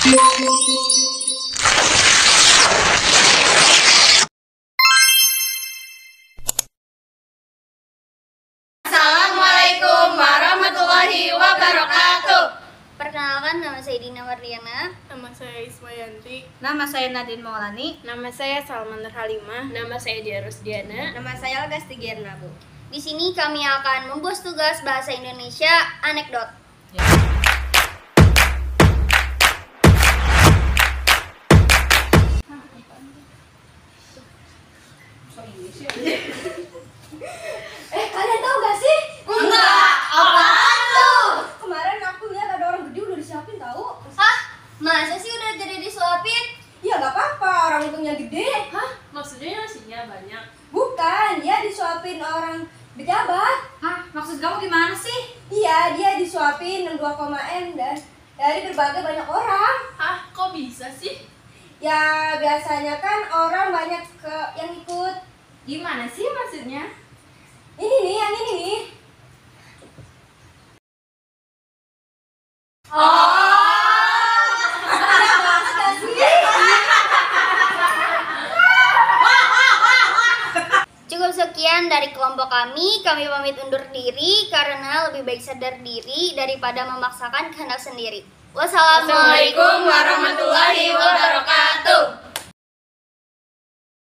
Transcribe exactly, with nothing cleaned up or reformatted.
Assalamualaikum warahmatullahi wabarakatuh. Perkenalkan, nama saya Dina Mardiana. Nama saya Ismayanti. Nama saya Nadine Maulani. Nama saya Salmander Halimah. Nama saya Dia Rusdiana. Nama saya Agasti Gernabu. Di sini kami akan membuat tugas bahasa Indonesia anekdot. Ya. Eh, kalian tahu gak sih? Enggak, apaan tuh? Kemarin aku lihat ada orang gede udah disiapin tahu. Hah? Masa sih udah gede disuapin? Ya gak apa-apa, orang untungnya gede. Hah? Maksudnya nasinya banyak? Bukan, dia disuapin orang pejabat. Hah? Maksud kamu gimana sih? Iya, dia disuapin dua koma M dan dari berbagai banyak orang. Hah? Kok bisa sih? Ya biasanya kan orang banyak ke yang ikut. Gimana sih maksudnya? Ini nih, yang ini nih. Cukup sekian dari kelompok kami. Kami pamit undur diri karena lebih baik sadar diri daripada memaksakan kehendak sendiri. Wassalamualaikum Assalamualaikum warahmatullahi wabarakatuh.